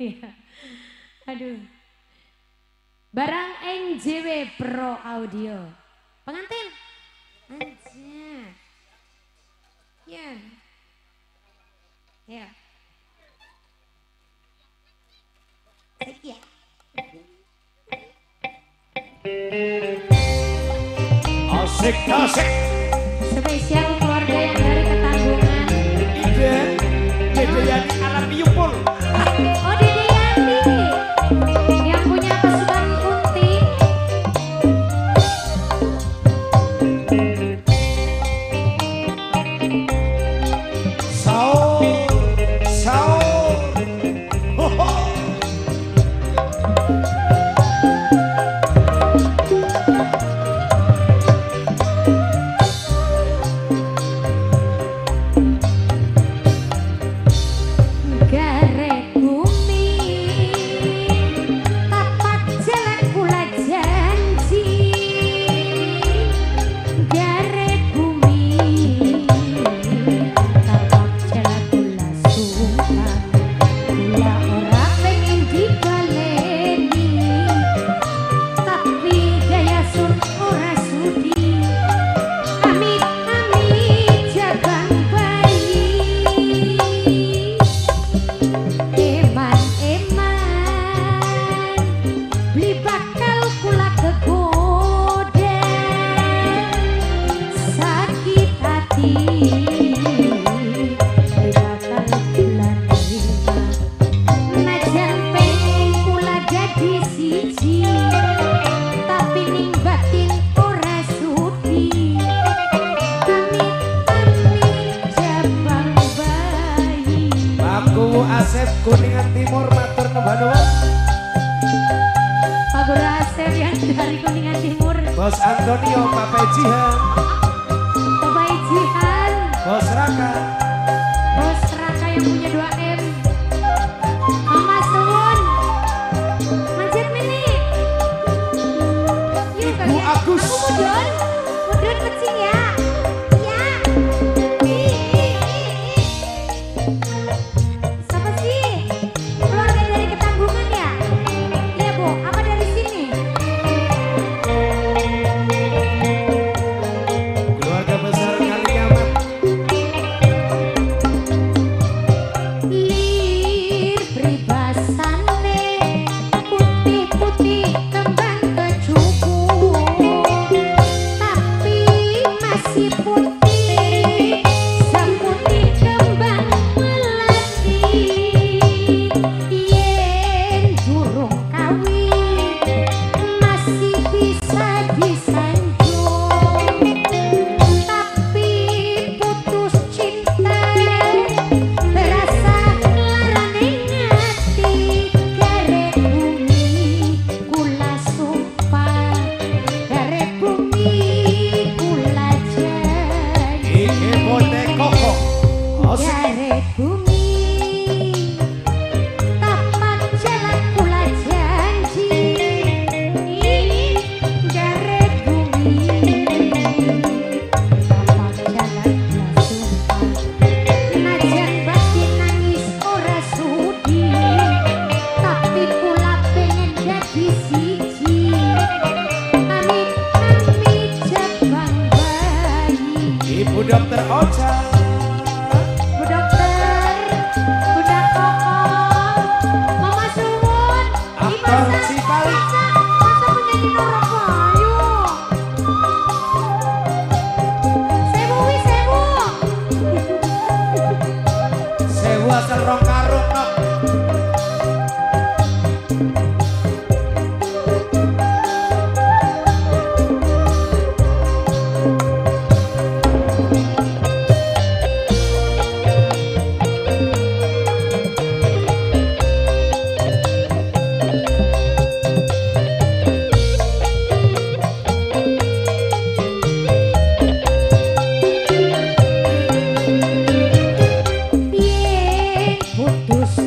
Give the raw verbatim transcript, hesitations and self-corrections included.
Iya. Aduh. Barang N J W Pro Audio. Pengantin. Aja. Ya. Ya. Ya. Asik, asik. Spesial keluarga yang dari Ketanggungan. Ide, Dede Yani Alam Yupul. Oh Dede Yani, yang punya pasukan Kunti. Saur, saur. Ho, ho. Garek bumi, tapak jelek pula janji. Garek bumi, tapak jelek pula sumpah. Kula ora pengen dibaleni, tapi gaya sun ora sudi. Amit amit jabang bayi. Eman-eman beli bakal kula kegoda, sakit hati beli bakal kula terima. Najan pengen kula jadi siji, tapi ning batin ora sudi. Amit-amit jabang bayi. Aku Asep Kuningan Timur matur nuwun nuwun. Pak Guru Asep yang dari Kuningan Timur. Bos Antonio Papai Jihan, Bapak Jihan, Bos Raka. Bos Raka yang punya dua M. Mama Suwun, Manjat Mini. Yuk, Ibu Kak, Agus. Aku mudun, mudun kecil ya. Ya. Ih, ih, ih, ih. Siapa sih? Keluarga dari Ketanggungan ya? Iya Bu, apa dari sini? Keluarga besar Kaliamat. Lir pribasane putih-putih kembang kecubung, tapi masih putih seputih kembang melati. Yen durung kawin masih bisa disanjung, tapi putus cinta berasa larane ngati. Garek bumi kula sumpah, garek bumi kula janji. Iki bote koko. Asik. Garek bumi tapak jalan kula janji. Garek bumi tapak jalan kula sumpah. Najan batin nangis ora sudi, tapi kula pengen jadi siji. Amit-amit jabang bayi. Ibu Dokter Ocha. Bu Dokter, Bunda Koko, Mama Suwun, Aktor Masa, Cipali. masa, masa menjadi Nora Bayu. Sewu wi sewu. Sewu asal rong karung nok. Yen putus